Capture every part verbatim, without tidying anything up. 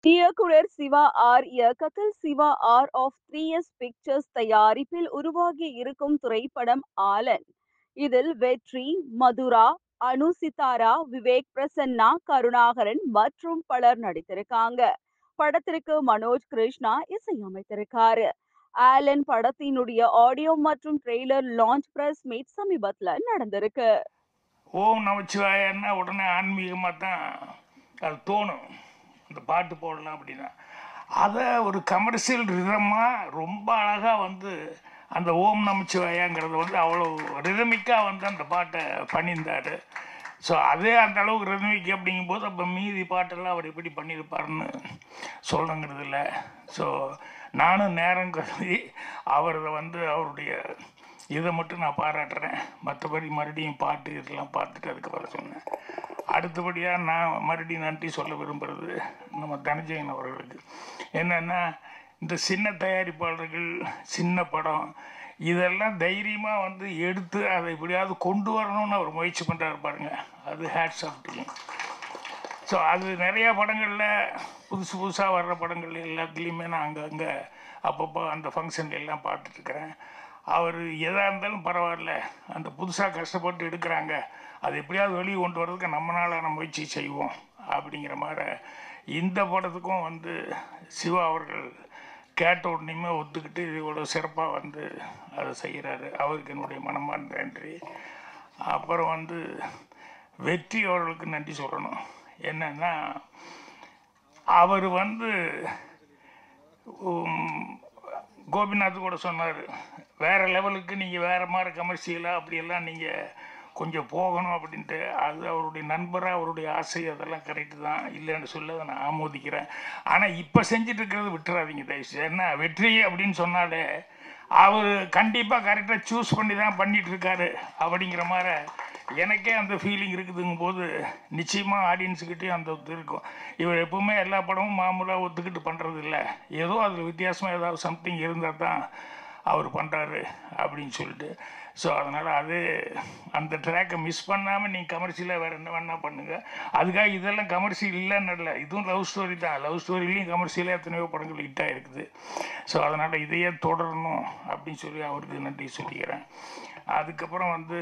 இயக்குனர் சிவா ஆர் இயக்கத்தில் Siva R of three S pictures தயாரிப்பில் உருவாகி இருக்கும் திரைப்படம் ஆலன். இதில் வெற்றி, மதுரா, அனு சித்தாரா, விவேக் பிரசன்னா, கருணாகரன் மற்றும் பலர் நடித்திருக்காங்க. படத்திற்கு மனோஜ் கிருஷ்ணா இசையமைத்திருக்காரு. ஆலன் படத்தினுடைய ஆடியோ மற்றும் ட்ரெய்லர் லான்ச் பிரஸ் மீட் சமீபத்துல நடந்திருக்கு. ஓம் நமச்சிவாயன்னா உடனே ஆன்மீகமாக தான் அது தோணும். அந்த பாட்டு போடலாம் அப்படின்னா அதை ஒரு கமர்ஷியல் ரிதமாக ரொம்ப அழகாக வந்து அந்த ஓம் நமச்சிவாயாங்கிறது வந்து அவ்வளோ ரிதமிக்காக வந்து அந்த பாட்டை பண்ணியிருந்தார். ஸோ அதே அந்த அளவுக்கு ரிதமிக் அப்படிங்கும்போது அப்போ மீதி பாட்டெல்லாம் அவர் எப்படி பண்ணியிருப்பாருன்னு சொல்லணுங்கிறது இல்லை. ஸோ நானும் நேரம் கருதி அவரை வந்து அவருடைய இதை மட்டும் நான் பாராட்டுறேன். மற்றபடி மறுபடியும் பாட்டு இதெல்லாம் பார்த்துட்டு அதுக்கப்புறம் சொன்னேன். அடுத்தபடியாக நான் மறுபடியும் நன்றி சொல்ல விரும்புகிறது நம்ம தனஞ்சயன் அவர்களுக்கு. என்னென்னா இந்த சின்ன தயாரிப்பாளர்கள் சின்ன படம் இதெல்லாம் தைரியமாக வந்து எடுத்து அதை எப்படியாவது கொண்டு வரணும்னு அவர் முயற்சி பண்ணுறாரு பாருங்க, அது hats off to him. So அது நிறையா படங்களில் புதுசு புதுசாக வர்ற படங்கள் எல்லாத்துலேயுமே நான் அங்கங்கே அப்பப்போ அந்த ஃபங்க்ஷன் எல்லாம் பார்த்துட்ருக்குறேன். அவர் எதாக இருந்தாலும் பரவாயில்ல, அந்த புதுசாக கஷ்டப்பட்டு எடுக்கிறாங்க, அது எப்படியாவது வெளியே கொண்டு வர்றதுக்கு நம்மளால் நம்ம முயற்சி செய்வோம் அப்படிங்கிற மாதிரி இந்த படத்துக்கும் வந்து சிவா அவர்கள் கேட்ட உடனேயுமே ஒத்துக்கிட்டு இவ்வளோ சிறப்பாக வந்து அதை செய்கிறாரு. அவருக்கு என்னுடைய மனமார்ந்த நன்றி. அப்புறம் வந்து வெற்றி அவர்களுக்கு நன்றி சொல்லணும். என்னென்னா அவர் வந்து கோபிநாத் கூட சொன்னார், வேறு லெவலுக்கு நீங்கள் வேறு மாதிரி கமர்ஷியலாக அப்படியெல்லாம் நீங்கள் கொஞ்சம் போகணும் அப்படின்ட்டு. அது அவருடைய நண்பராக அவருடைய ஆசை, அதெல்லாம் கரெக்டு தான், இல்லைன்னு சொல்ல அதை நான் ஆமோதிக்கிறேன். ஆனால் இப்போ செஞ்சுட்டு இருக்கிறது விட்டுறாதீங்க தயவுசெய்து. ஏன்னா வெற்றி அப்படின்னு சொன்னாலே அவர் கண்டிப்பாக கரெக்டாக சூஸ் பண்ணி தான் பண்ணிகிட்ருக்காரு அப்படிங்கிற மாதிரி எனக்கே அந்த ஃபீலிங் இருக்குதுங்கும் போது நிச்சயமாக ஆடியன்ஸுக்கிட்டேயும் அந்த ஒத்து இருக்கும். இவர் எப்பவுமே எல்லா படமும் மாமூலாக ஒத்துக்கிட்டு பண்ணுறது இல்லை, ஏதோ அதில் வித்தியாசமாக ஏதாவது சம்திங் இருந்தால் தான் அவர் பண்ணுறாரு அப்படின்னு சொல்லிட்டு. ஸோ அதனால் அது அந்த ட்ராக்கை மிஸ் பண்ணாமல் நீங்கள் கமர்ஷியலாக வேறு என்ன வேணால் பண்ணுங்கள். அதுக்காக இதெல்லாம் கமர்ஷியல் இல்லைன்னு இல்லை, இதுவும் லவ் ஸ்டோரி தான். லவ் ஸ்டோரிலையும் கமர்ஷியலாக எத்தனையோ படங்கள் ஹிட்டாக இருக்குது. ஸோ அதனால் இதையே தொடரணும் அப்படின்னு சொல்லி அவருக்கு நன்றி சொல்லிக்கிறேன். அதுக்கப்புறம் வந்து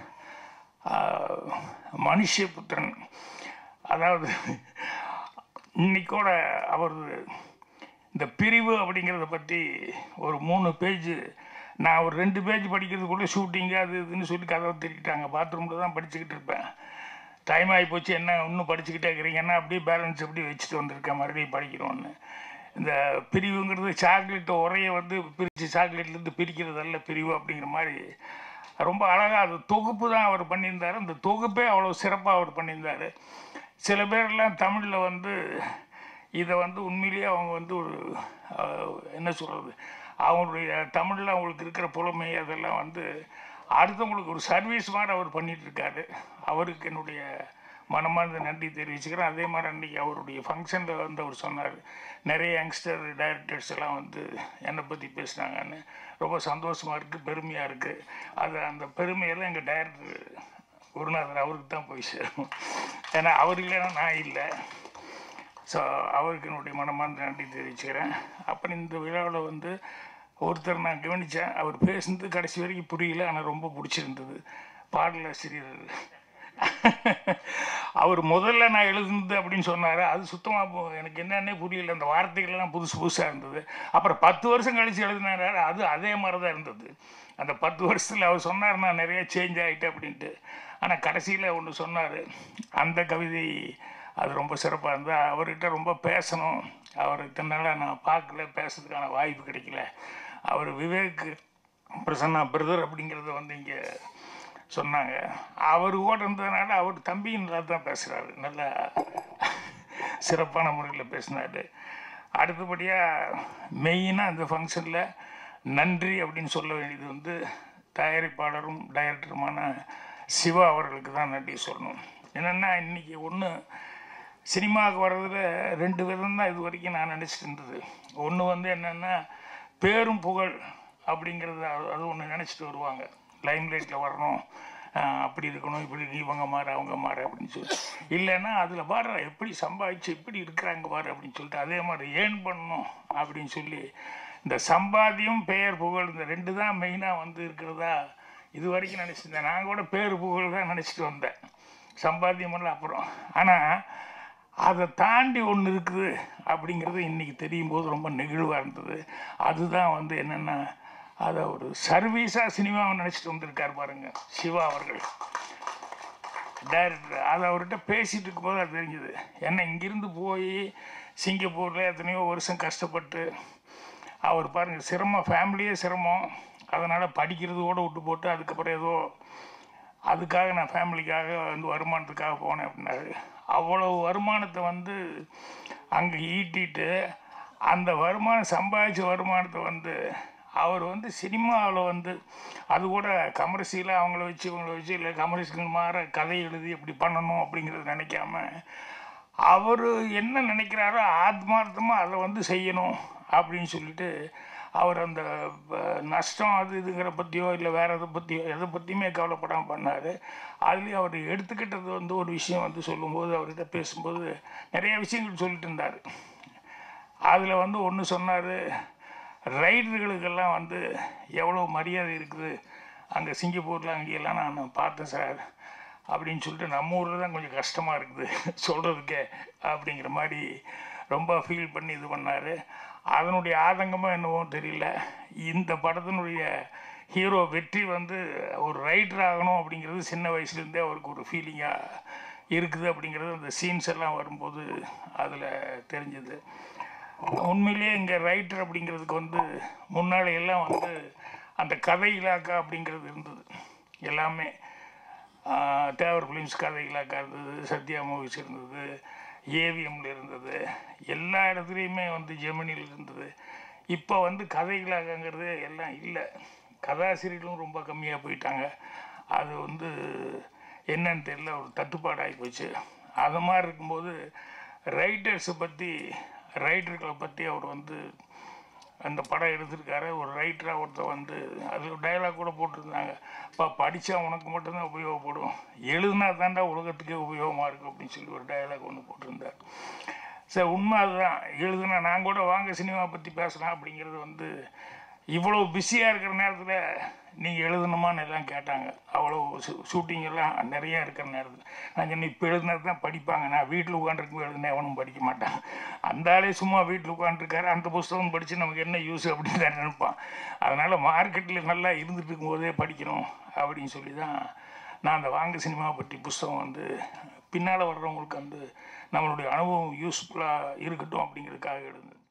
மனுஷபுத்திரன், அதாவது இன்னைக்கூட அவர் இந்த பிரிவு அப்படிங்கிறத பற்றி ஒரு மூணு பேஜ், நான் ஒரு ரெண்டு பேஜ் படிக்கிறதுக்குள்ளே ஷூட்டிங்கு அது இதுன்னு சொல்லி கதவை திருக்கிட்டாங்க. பாத்ரூமில் தான் படிச்சுக்கிட்டு இருப்பேன். டைம் ஆகி போச்சு, என்ன இன்னும் படிச்சுக்கிட்டே இருக்கிறீங்கன்னா அப்படியே பேலன்ஸ் எப்படி வச்சுட்டு வந்திருக்கேன், மறுபடியும் படிக்கணும்னு. இந்த பிரிவுங்கிறது சாக்லேட் உரையை வந்து பிரித்து சாக்லேட்லேருந்து பிரிக்கிறதல்ல பிரிவு அப்படிங்கிற மாதிரி ரொம்ப அழகாக அது தொகுப்பு தான் அவர் பண்ணியிருந்தார். அந்த தொகுப்பே அவ்வளோ சிறப்பாக அவர் பண்ணியிருந்தார். சில பேர்லாம் தமிழில் வந்து இதை வந்து உண்மையிலேயே அவங்க வந்து ஒரு என்ன சொல்கிறது, அவங்களுடைய தமிழில் அவங்களுக்கு இருக்கிற புலமை அதெல்லாம் வந்து அடுத்தவங்களுக்கு ஒரு சர்வீஸ் மாதிரி அவர் பண்ணிகிட்ருக்காரு. அவருக்கு என்னுடைய மனமார்ந்த நன்றி தெரிவிச்சுக்கிறேன். அதே மாதிரி அன்றைக்கி அவருடைய ஃபங்க்ஷனில் வந்து அவர் சொன்னார், நிறைய யங்ஸ்டர் டைரக்டர்ஸ் எல்லாம் வந்து என்னை பற்றி பேசுனாங்கன்னு. ரொம்ப சந்தோஷமாக இருக்குது, பெருமையாக இருக்குது. அது அந்த பெருமையெல்லாம் எங்கள் டைரக்டர் குருநாதர் அவருக்கு தான் போய் சேரும். ஏன்னா அவர் இல்லைன்னா நான் இல்லை. ஸோ அவருக்கு என்னுடைய மனமார்ந்த நன்றி தெரிவிச்சுக்கிறேன். அப்புறம் இந்த விழாவில் வந்து ஒருத்தர் நான் கவனித்தேன், அவர் பேசுனது கடைசி வரைக்கும் புரியல, ஆனால் ரொம்ப பிடிச்சிருந்தது. பாடலாசிரியர் அவர் முதல்ல நான் எழுதுனது அப்படின்னு சொன்னார், அது சுத்தமாக எனக்கு என்னன்னே புரியல, அந்த வார்த்தைகள்லாம் புதுசு புதுசாக இருந்தது. அப்புறம் பத்து வருஷம் கழித்து எழுதினாரு, அது அதே மாதிரி தான் இருந்தது. அந்த பத்து வருஷத்தில் அவர் சொன்னார் நான் நிறைய சேஞ்ச் ஆகிட்டேன் அப்படின்ட்டு. ஆனால் கடைசியில் ஒன்று சொன்னார், அந்த கவிதை அது ரொம்ப சிறப்பாக இருந்தால். அவர்கிட்ட ரொம்ப பேசணும், அவர் இத்தனை நாளாக நான் பார்க்கல, பேசுறதுக்கான வாய்ப்பு கிடைக்கல. அவர் விவேக் பிரசன்னா பிரதர் அப்படிங்கிறத வந்து இங்கே சொன்னாங்க. அவர் கூட இருந்ததுனால அவர் தம்பியும் நல்லா தான் பேசுகிறாரு, நல்லா சிறப்பான முறையில் பேசினார். அடுத்தபடியாக மெயினாக அந்த ஃபங்க்ஷனில் நன்றி அப்படின்னு சொல்ல வேண்டியது வந்து தயாரிப்பாளரும் டைரக்டருமான சிவா அவர்களுக்கு தான் நன்றி சொல்லணும். என்னென்னா இன்றைக்கி ஒன்று சினிமாவுக்கு வர்றதுல ரெண்டு விதம் தான் இது வரைக்கும் நான் நினச்சிட்டு இருந்தது. ஒன்று வந்து என்னென்னா பேரும் புகழ் அப்படிங்கிறது, அது ஒன்று நினச்சிட்டு வருவாங்க, லைம் லைட்டில் வரணும், அப்படி இருக்கணும், இப்படி இவங்க மாறு அவங்க மாறு அப்படின்னு சொல்லி, இல்லைன்னா அதில் பாரு எப்படி சம்பாதிச்சு இப்படி இருக்கிறாங்க பாரு அப்படின்னு சொல்லிட்டு அதே மாதிரி ஏர்ன் பண்ணணும் அப்படின்னு சொல்லி இந்த சம்பாத்தியம் பெயர் புகழ் இந்த ரெண்டு தான் மெயினாக வந்து இருக்கிறதா இது வரைக்கும் நினச்சிருந்தேன். நான் கூட பேர் புகழ் தான் நினச்சிட்டு வந்தேன், சம்பாத்தியமெல்லாம் அப்புறம். ஆனால் அதை தாண்டி ஒன்று இருக்குது அப்படிங்கிறது இன்றைக்கி தெரியும் போது ரொம்ப நெகிழ்வாக இருந்தது. அதுதான் வந்து என்னென்னா அதை ஒரு சர்வீஸாக சினிமாவை நினச்சிட்டு வந்திருக்கார் பாருங்க சிவா அவர்கள், டைரக்டர். அதை அவர்கிட்ட பேசிகிட்டு இருக்கும்போது அது தெரிஞ்சுது. ஏன்னா இங்கேருந்து போய் சிங்கப்பூரில் எத்தனையோ வருஷம் கஷ்டப்பட்டு அவர் பாருங்கள் சிரமம், ஃபேமிலியே சிரமம், அதனால் படிக்கிறது கூட விட்டு போட்டு அதுக்கப்புறம் ஏதோ அதுக்காக நான் ஃபேமிலிக்காக வந்து வருமானத்துக்காக போனேன் அப்படின்னாரு. அவ்வளோ வருமானத்தை வந்து அங்கே ஈட்டிட்டு அந்த வருமானம் சம்பாதிச்ச வருமானத்தை வந்து அவர் வந்து சினிமாவில் வந்து அது கூட கமர்ஷியலாக அவங்கள வச்சு இவங்கள வச்சு இல்லை கமர்ஷியல் மாற கதை எழுதி இப்படி பண்ணணும் அப்படிங்கிறது நினைக்காம அவர் என்ன நினைக்கிறாரோ ஆத்மார்த்தமாக அதை வந்து செய்யணும் அப்படின்னு சொல்லிட்டு அவர் அந்த நஷ்டம் அது இதுங்கிற பற்றியோ இல்லை வேறு எதை பற்றியோ எதை பற்றியுமே கவலைப்படாமல் பண்ணார். அதுலேயும் அவர் எடுத்துக்கிட்டது வந்து ஒரு விஷயம் வந்து சொல்லும்போது அவர்கிட்ட பேசும்போது நிறைய விஷயங்கள் சொல்லிட்டு இருந்தார். அதில் வந்து ஒன்று சொன்னார், ரைடர்களுக்கெல்லாம் வந்து எவ்வளோ மரியாதை இருக்குது அங்கே சிங்கப்பூரில் அங்கேயெல்லாம் நான் பார்த்தேன் சார் அப்படின்னு சொல்லிட்டு, நம்ம ஊரில் தான் கொஞ்சம் கஷ்டமாக இருக்குது சொல்கிறதுக்கே அப்படிங்கிற மாதிரி ரொம்ப ஃபீல் பண்ணி இது பண்ணார். அதனுடைய ஆதங்கமாக என்னவோ தெரியல, இந்த படத்தினுடைய ஹீரோ வெற்றி வந்து ஒரு ரைட்டர் ஆகணும் அப்படிங்கிறது சின்ன வயசுலேருந்தே அவருக்கு ஒரு ஃபீலிங்காக இருக்குது அப்படிங்கிறது அந்த சீன்ஸ் எல்லாம் வரும்போது அதில் தெரிஞ்சுது. உண்மையிலேயே இங்கே ரைட்டர் அப்படிங்கிறதுக்கு வந்து முன்னாடி எல்லாம் வந்து அந்த கதை இலாக்கா அப்படிங்கிறது இருந்தது. எல்லாமே தேவர் ஃபிலிம்ஸ் கதை இலாக்கா இருந்தது, சத்யா மூவிஸ் இருந்தது, ஏவிஎம்ல இருந்தது, எல்லா இடத்துலையுமே வந்து ஜெமினியில் இருந்தது. இப்போ வந்து கதை இலாக்காங்கிறது எல்லாம் இல்லை, கதாசிரியர்களும் ரொம்ப கம்மியாக போயிட்டாங்க. அது வந்து என்னன்னு தெரியல, ஒரு தட்டுப்பாடாகி போச்சு. அது மாதிரி இருக்கும்போது ரைட்டர்ஸை பற்றி ரைட்டர்களை பற்றி அவர் வந்து அந்த படம் எடுத்திருக்காரு. ஒரு ரைட்டராக ஒருத்தர் வந்து அது டைலாக் கூட போட்டிருந்தாங்க, இப்போ படித்தா உனக்கு மட்டும்தான் உபயோகப்படும், எழுதுனா தாண்டா உலகத்துக்கே உபயோகமாக இருக்கும் அப்படின்னு சொல்லி ஒரு டைலாக் ஒன்று போட்டிருந்தார். சார் உண்மை அதுதான். எழுதுனா நான் கூட வாங்க சினிமா பற்றி பேசலாம் அப்படிங்கிறது வந்து இவ்வளோ பிஸியாக இருக்கிற நேரத்தில் நீங்கள் எழுதணுமான்னு எல்லாம் கேட்டாங்க. அவ்வளோ ஷூ ஷூட்டிங் எல்லாம் நிறையா இருக்கிற நேரத்தில் நான் சொன்னேன், இப்போ எழுதுனது தான் படிப்பாங்க, நான் வீட்டில் உட்காந்துருக்கும் எழுதுனேன் எவனும் படிக்க மாட்டான், அந்த ஆளே சும்மா வீட்டில் உட்காந்துருக்காரு, அந்த புஸ்தகம் படித்து நமக்கு என்ன யூஸ் அப்படின்னு தான் நினைப்பான். அதனால் மார்க்கெட்டில் நல்லா இருந்துட்டு இருக்கும்போதே படிக்கணும் அப்படின்னு சொல்லி தான் நான் அந்த வாங்க சினிமாவை பற்றி புஸ்தகம் வந்து பின்னால் வர்றவங்களுக்கு வந்து நம்மளுடைய அனுபவம் யூஸ்ஃபுல்லாக இருக்கட்டும் அப்படிங்கிறதுக்காக எழுதுனது.